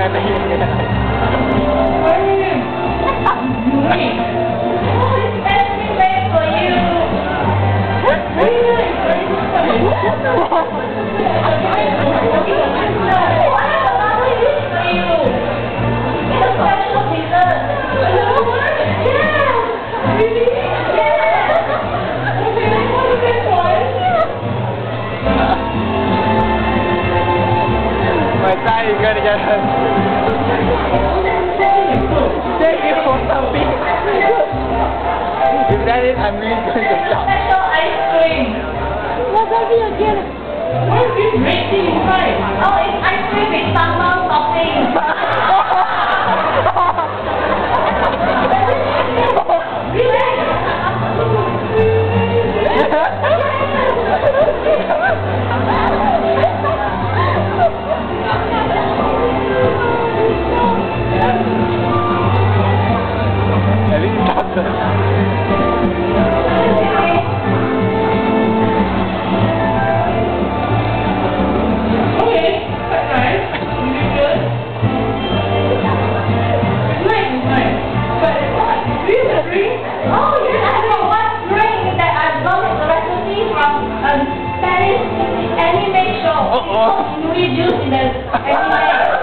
You're gonna get her. Thank you for something. If that is, I'm really going to stop. Special ice cream. What's that again? What is this red thing inside? Oh, it's ice cream with sambal topping. Juice in the anime.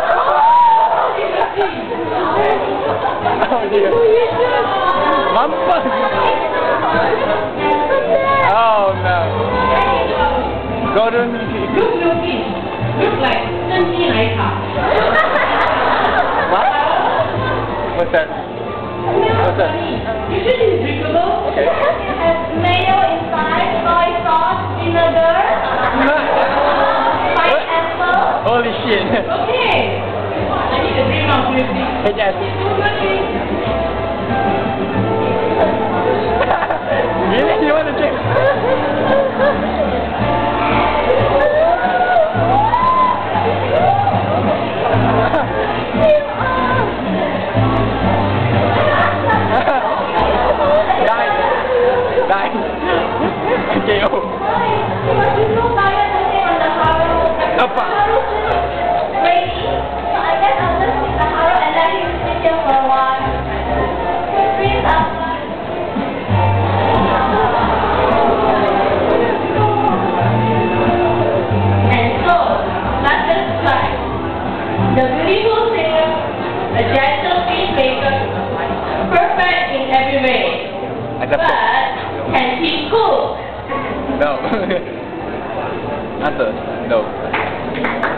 Oh dear. Mama. Oh no. Golden Look looking. Looks like 真鸡奶茶. What? What's that? What's that? You said it's drinkable? Okay. It has mayo inside, soy sauce, vinegar, pineapple. Holy shit. Okay. I need a drink now, please. Hey, Dad. Really? You want to drink? Apa? Ready? So I guess I'll just take the harrow and let him sit here for a while. Breathe up. And so, Lacus Clyne, the beautiful singer, a gentle peacemaker, perfect in every way. But can he cook? No. Answer. No.